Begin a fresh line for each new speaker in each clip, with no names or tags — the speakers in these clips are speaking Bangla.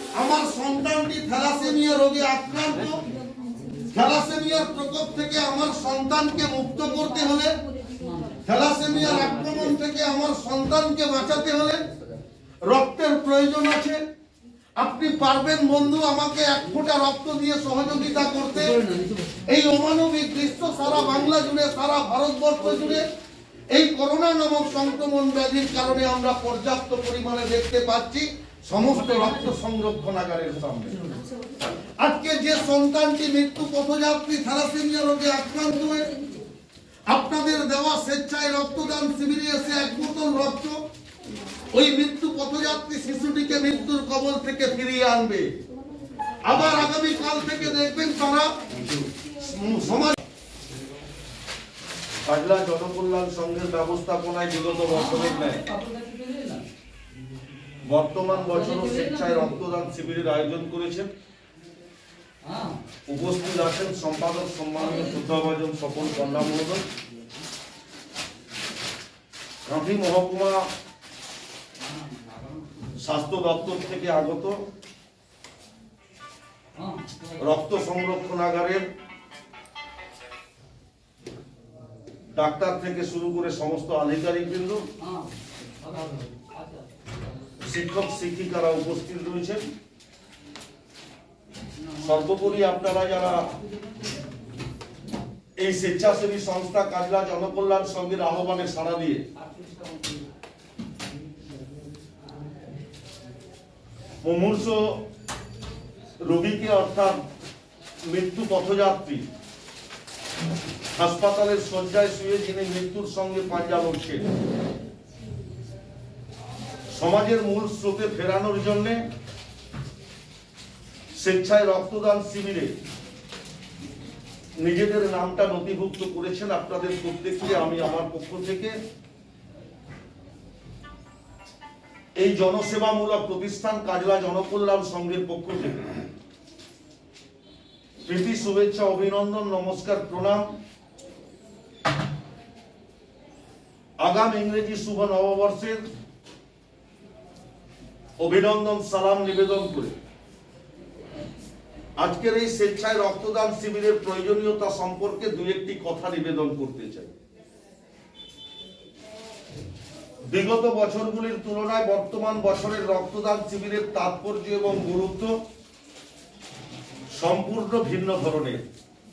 আমার সন্তানটি থ্যালাসেমিয়া রোগে আক্রান্ত, থ্যালাসেমিয়ার প্রকোপ থেকে আমার সন্তানকে মুক্ত করতে হলে, থ্যালাসেমিয়ার আক্রমণ থেকে আমার সন্তানকে বাঁচাতে হলে রক্তের প্রয়োজন আছে। আপনি পারবেন বন্ধু আমাকে 1 ফোঁটা রক্ত দিয়ে সহযোগিতা করতে? এই অমানবিক দৃশ্য সারা বাংলা জুড়ে, সারা ভারতবর্ষ জুড়ে এই করোনা নামক সংক্রমণ ব্যাধির কারণে আমরা পর্যাপ্ত পরিমাণে দেখতে পাচ্ছি সমস্ত রক্ত সংরক্ষণাগারের সামনে। আজকে যে সন্তানটি মৃত্যু পথযাত্রী থ্যালাসেমিয়া রোগে আক্রান্ত হয়ে আপনাদের দেওয়া স্বেচ্ছায় রক্তদান শিবিরে এসে 1 বোতল রক্ত ওই মৃত্যু পথযাত্রী শিশুটিকে মৃত্যুর কবল থেকে ফিরিয়ে আনবে। আবার আগামী কাল থেকে দেখবেন তারা সমাজ বাংলা জনকল্যাণ সংঘের ব্যবস্থাপনায় বিগত বছরের ন্যায় বর্তমান বছরও স্বেচ্ছায় রক্তদান শিবিরের আয়োজন করেছেন। উপস্থিত আছেন সম্পাদক সম্মানীয় শ্রদ্ধাভাজন স্বপন পণ্ডা মহোদয়, কাঁথি মহকুমা স্বাস্থ্য দপ্তর থেকে আগত রক্ত সংরক্ষণাগারের ডাক্তার থেকে শুরু করে সমস্ত আধিকারিকবৃন্দ, শিক্ষক শিক্ষিকারা উপস্থিত রয়েছেন। সর্বোপরি আপনারা যারা এই স্বেচ্ছাসেবী সংস্থা কাজলা জনকল্যাণ সংঘের আহ্বানে সাড়া দিয়ে মুমূর্ষ রোগীকে অর্থাৎ মৃত্যু পথযাত্রী হাসপাতালের শয্যায় শুয়ে যিনি মৃত্যুর সঙ্গে পাঞ্জা লড়ছেন, সমাজের মূল স্রোতে ফেরানোর জন্য স্বেচ্ছায় রক্তদান শিবিরে নিজেদের নামটা নথিভুক্ত করেছেন। আপনাদের প্রত্যেককে আমি আমার পক্ষ থেকে এই জনসেবামূলক প্রতিষ্ঠান কাজলা জনকল্যাণ সংঘের পক্ষ থেকে প্রীতি শুভেচ্ছা অভিনন্দন নমস্কার প্রণাম। আগাম ইংরেজি শুভ নববর্ষের অভিনন্দন সালাম নিবেদন করে আজকের এই স্বেচ্ছায় রক্তদান শিবিরের প্রয়োজনীয়তা সম্পর্কে 2-1টি কথা নিবেদন করতে চাই। বিগত বছরগুলির তুলনায় বর্তমান বছরের রক্তদান শিবিরের তাৎপর্য এবং গুরুত্ব সম্পূর্ণ ভিন্ন ধরনের।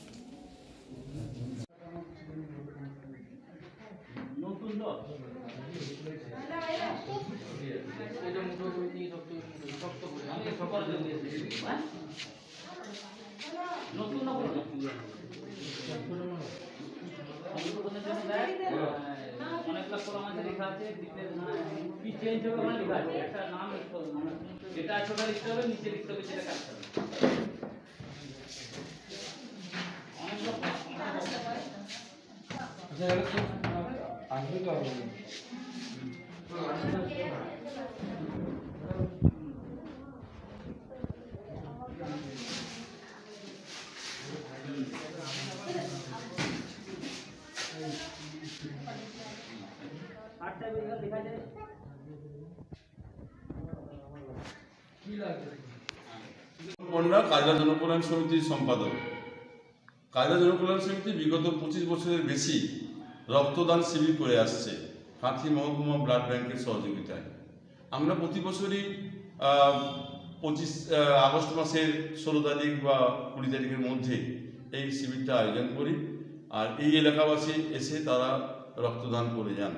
পণ্ডা কাজলা জনকল্যাণ সমিতির সম্পাদক। কাজলা জনকল্যাণ সমিতি বিগত 25 বছরের বেশি রক্তদান শিবির করে আসছে কাঁথি মহকুমা ব্লাড ব্যাংকের সহযোগিতায়। আমরা প্রতি বছরই 25 আগস্ট মাসের 16 তারিখ বা 20 তারিখের মধ্যে এই শিবিরটা আয়োজন করি, আর এই এলাকাবাসী এসে তারা রক্তদান করে যান।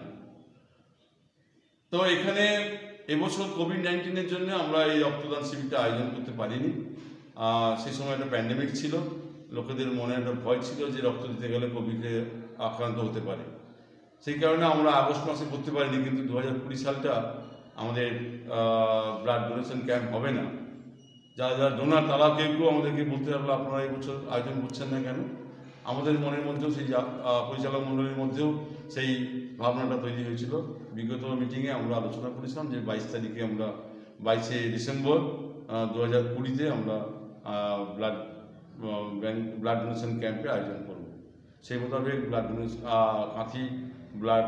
তো এখানে এবছর কোভিড-19-এর জন্য আমরা এই রক্তদান শিবিরটা আয়োজন করতে পারিনি। সেই সময় একটা প্যান্ডেমিক ছিল, লোকেদের মনে একটা ভয় ছিল যে রক্ত দিতে গেলে কোভিডে আক্রান্ত হতে পারে। সেই কারণে আমরা আগস্ট মাসে করতে পারিনি, কিন্তু 2020 সালটা আমাদের ব্লাড ডোনেশন ক্যাম্প হবে না। যারা যারা ডোনার তারা কেউ কেউ আমাদেরকে বলতে পারলো আপনারা এই বছর আয়োজন করছেন না কেন। আমাদের মনের মধ্যেও সেই পরিচালক মণ্ডলীর মধ্যেও সেই ভাবনাটা তৈরি হয়েছিল। বিগত মিটিংয়ে আমরা আলোচনা করেছিলাম যে 22 তারিখে আমরা 22শে ডিসেম্বর 2020-তে আমরা ব্লাড ডোনেশন ক্যাম্পে আয়োজন করব। সেই মোতাবেক ব্লাড ডোনেশন কাঁথি ব্লাড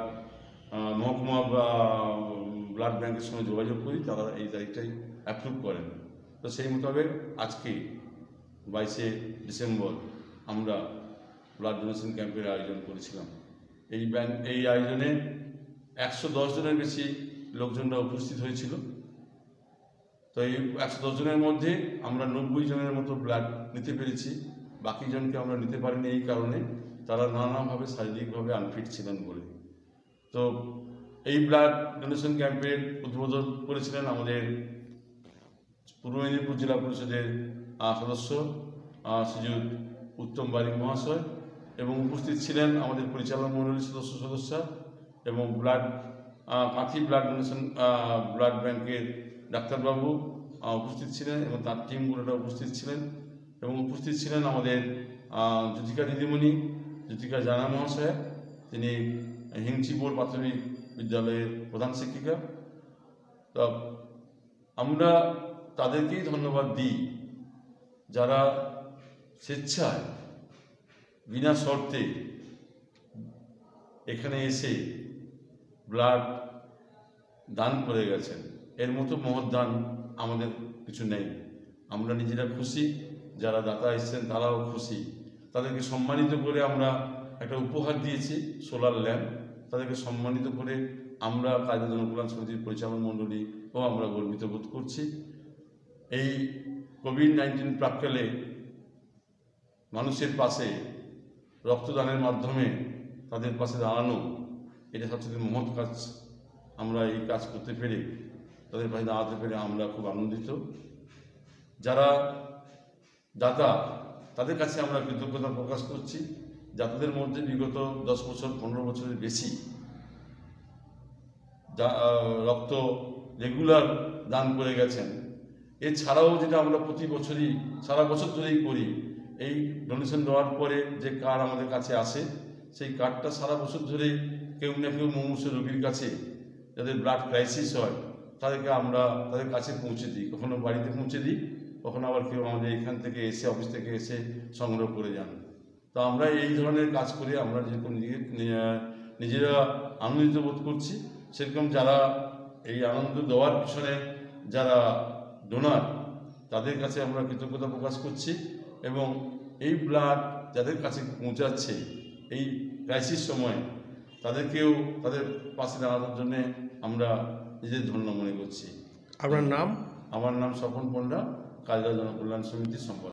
মহকুমা ব্লাড ব্যাংকের সঙ্গে যোগাযোগ করি, তারা এই তারিখটাই অ্যাপ্রুভ করেন। তো সেই মোতাবেক আজকে 22শে ডিসেম্বর আমরা ব্লাড ডোনেশন ক্যাম্পের আয়োজন করেছিলাম। এই আয়োজনে 110 জনের বেশি লোকজনরা উপস্থিত হয়েছিল। তো এই 110 জনের মধ্যে আমরা 90 জনের মতো ব্লাড নিতে পেরেছি। বাকি জনকে আমরা নিতে পারিনি এই কারণে তারা নানাভাবে শারীরিকভাবে আনফিট ছিলেন বলে। তো এই ব্লাড ডোনেশন ক্যাম্পের উদ্বোধন করেছিলেন আমাদের পূর্ব মেদিনীপুর জেলা পরিষদের সদস্য শ্রীযুত উত্তম বারিক মহাশয়, এবং উপস্থিত ছিলেন আমাদের পরিচালনা মণ্ডলীর সদস্যা এবং কাঁথি ব্লাড ডোনেশন ব্লাড ব্যাংকের ডাক্তারবাবু উপস্থিত ছিলেন এবং তার টিমগুলোটা উপস্থিত ছিলেন, এবং উপস্থিত ছিলেন আমাদের জ্যোতিকা দিদিমণি, জ্যোতিকা জানা মহাশয়া, তিনি হিংচিপুর প্রাথমিক বিদ্যালয়ের প্রধান শিক্ষিকা। তো আমরা তাদেরকেই ধন্যবাদ দিই যারা স্বেচ্ছায় বিনা শর্তে এখানে এসে ব্লাড দান করে গেছেন। এর মতো মহৎ দান আমাদের কিছু নেই। আমরা নিজেরা খুশি, যারা দাতা এসেছেন তারাও খুশি। তাদেরকে সম্মানিত করে আমরা একটা উপহার দিয়েছি, সোলার ল্যাম্প। তাদেরকে সম্মানিত করে আমরা কায়দা জনকল্যাণ সমিতির পরিচালন মণ্ডলী ও আমরা গর্বিত বোধ করছি। এই কোভিড-19 প্রাক্কালে মানুষের পাশে রক্তদানের মাধ্যমে তাদের পাশে দাঁড়ানো, এটা সবচেয়ে মহৎ কাজ। আমরা এই কাজ করতে পেরে, তাদের পাশে দাঁড়াতে পেরে আমরা খুব আনন্দিত। যারা দাতা তাদের কাছে আমরা কৃতজ্ঞতা প্রকাশ করছি, যাদের মধ্যে বিগত 10 বছর 15 বছরের বেশি রক্ত রেগুলার দান করে গেছেন। এছাড়াও যেটা আমরা প্রতি বছরই সারা বছর ধরেই করি, এই ডোনেশন দেওয়ার পরে যে কার্ড আমাদের কাছে আসে, সেই কার্ডটা সারা বছর ধরে কেউ না কেউ মুমূর্ষু রোগীর কাছে, যাদের ব্লাড ক্রাইসিস হয়, তাদেরকে আমরা তাদের কাছে পৌঁছে দিই। কখনো বাড়িতে পৌঁছে দিই, কখনো আবার কেউ আমাদের এখান থেকে এসে অফিস থেকে এসে সংগ্রহ করে যান। তো আমরা এই ধরনের কাজ করে আমরা যেরকম নিজেরা আনন্দিত বোধ করছি, সেরকম যারা এই আনন্দ দেওয়ার পিছনে যারা ডোনার, তাদের কাছে আমরা কৃতজ্ঞতা প্রকাশ করছি, এবং এই ব্লাড যাদের কাছে পৌঁছাচ্ছে এই ক্রাইসিস সময়ে তাদেরকেও তাদের পাশে দাঁড়ানোর জন্য আমরা নিজেদের ধন্য মনে করছি।
আপনার নাম?
আমার নাম স্বপন পণ্ডা, কায়দা জনকল্যাণ সমিতির সম্পাদক।